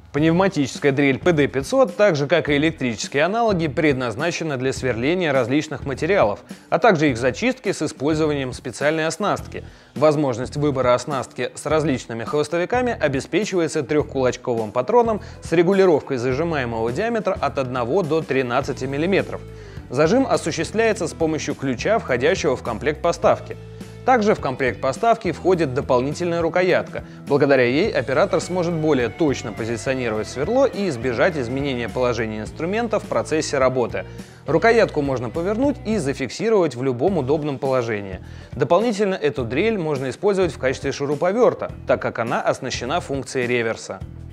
Пневматическая дрель PD500, так же как и электрические аналоги, предназначена для сверления различных материалов, а также их зачистки с использованием специальной оснастки. Возможность выбора оснастки с различными хвостовиками обеспечивается трехкулачковым патроном с регулировкой зажимаемого диаметра от 1 до 13 мм. Зажим осуществляется с помощью ключа, входящего в комплект поставки. Также в комплект поставки входит дополнительная рукоятка. Благодаря ей оператор сможет более точно позиционировать сверло и избежать изменения положения инструмента в процессе работы. Рукоятку можно повернуть и зафиксировать в любом удобном положении. Дополнительно эту дрель можно использовать в качестве шуруповерта, так как она оснащена функцией реверса.